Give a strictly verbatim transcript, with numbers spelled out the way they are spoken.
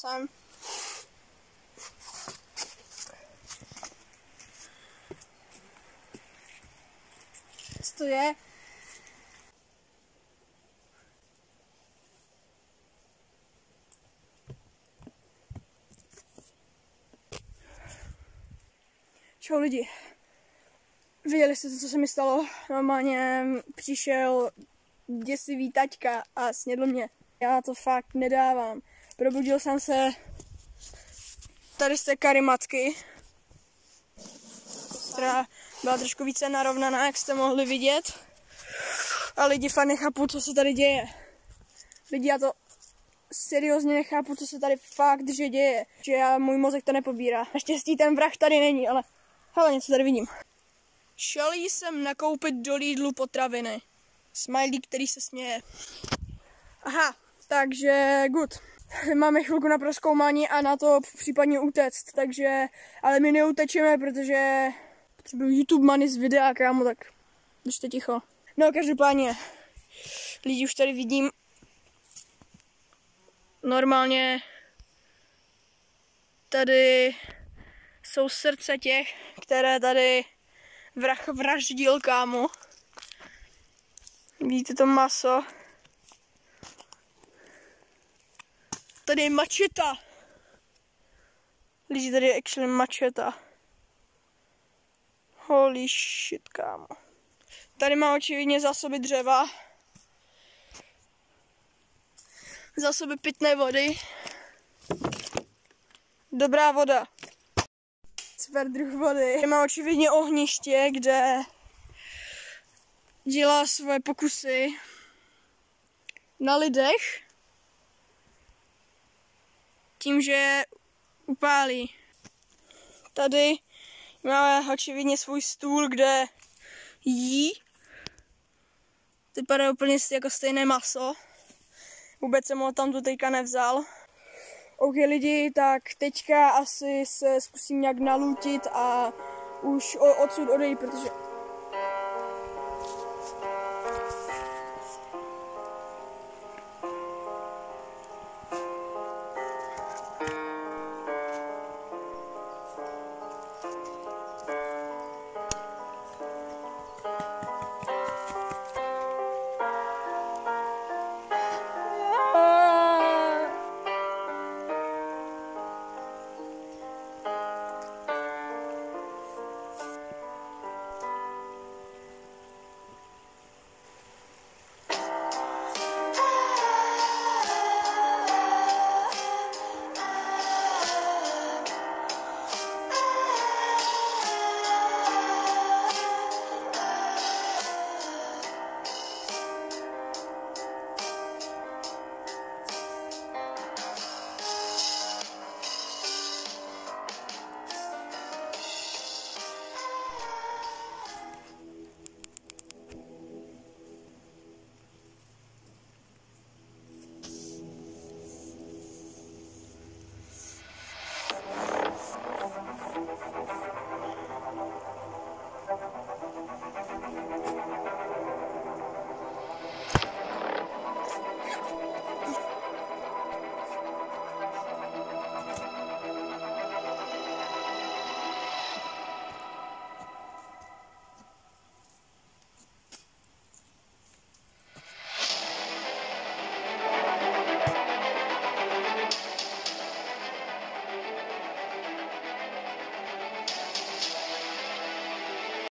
jsem. Co to je? Čau lidi. Viděli jste to, co se mi stalo? Normálně přišel děsivý taťka a snědl mě. Já to fakt nedávám. Probudil jsem se tady z té karimatky, která byla trošku více narovnaná, jak jste mohli vidět. A lidi fakt nechápu, co se tady děje. Lidi, já to seriózně nechápu, co se tady fakt že děje. Že já, můj mozek to nepobírá. Naštěstí ten vrah tady není, ale hele, něco tady vidím. Šel jsem nakoupit do Lidlu potraviny. Smajlík, který se směje. Aha, takže good. Máme chvilku na prozkoumání a na to případně utéct, takže, ale my neutečeme, protože potřebuji YouTube money z videa, kámo, tak držte ticho. No, každopádně, lidi už tady vidím. Normálně tady jsou srdce těch, které tady vrah vraždil, kámo. Vidíte to maso? Tady je mačeta. Lidi, tady je actually mačeta. Holy shit, kámo. Tady má očividně zásoby dřeva. Zásoby pitné vody. Dobrá voda. Super druh vody. Tady má očividně ohniště, kde dělá svoje pokusy na lidech. Tím, že je upálí. Tady máme očividně svůj stůl, kde jí. Vypadá úplně jako stejné maso. Vůbec jsem ho tam tu teďka nevzal. OK lidi, tak teďka asi se zkusím nějak nalutit a už odsud odejít, protože